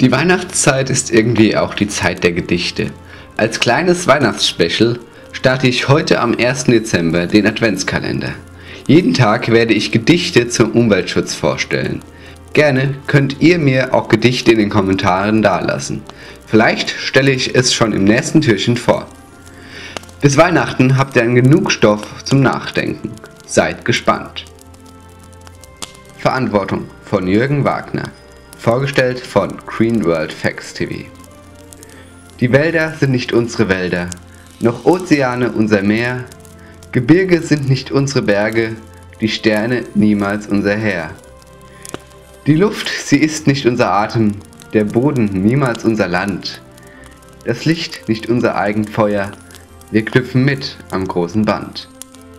Die Weihnachtszeit ist irgendwie auch die Zeit der Gedichte. Als kleines Weihnachtsspecial starte ich heute am 1. Dezember den Adventskalender. Jeden Tag werde ich Gedichte zum Umweltschutz vorstellen. Gerne könnt ihr mir auch Gedichte in den Kommentaren dalassen. Vielleicht stelle ich es schon im nächsten Türchen vor. Bis Weihnachten habt ihr dann genug Stoff zum Nachdenken. Seid gespannt. Verantwortung von Jürgen Wagner. Vorgestellt von Green World Facts TV. Die Wälder sind nicht unsere Wälder, noch Ozeane unser Meer. Gebirge sind nicht unsere Berge, die Sterne niemals unser Heer. Die Luft, sie ist nicht unser Atem, der Boden niemals unser Land. Das Licht nicht unser Eigenfeuer, wir knüpfen mit am großen Band.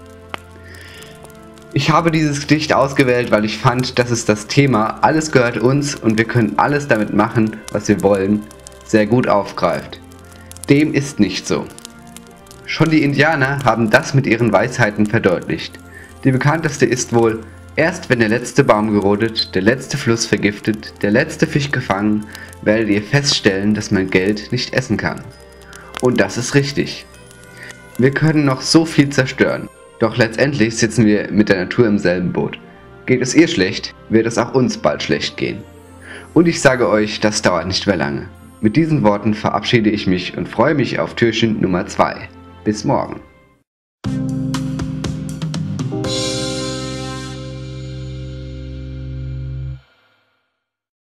Ich habe dieses Gedicht ausgewählt, weil ich fand, dass es das Thema "Alles gehört uns und wir können alles damit machen, was wir wollen" sehr gut aufgreift. Dem ist nicht so. Schon die Indianer haben das mit ihren Weisheiten verdeutlicht. Die bekannteste ist wohl: Erst wenn der letzte Baum gerodet, der letzte Fluss vergiftet, der letzte Fisch gefangen, werdet ihr feststellen, dass man Geld nicht essen kann. Und das ist richtig. Wir können noch so viel zerstören. Doch letztendlich sitzen wir mit der Natur im selben Boot. Geht es ihr schlecht, wird es auch uns bald schlecht gehen. Und ich sage euch, das dauert nicht mehr lange. Mit diesen Worten verabschiede ich mich und freue mich auf Türchen Nummer 2. Bis morgen.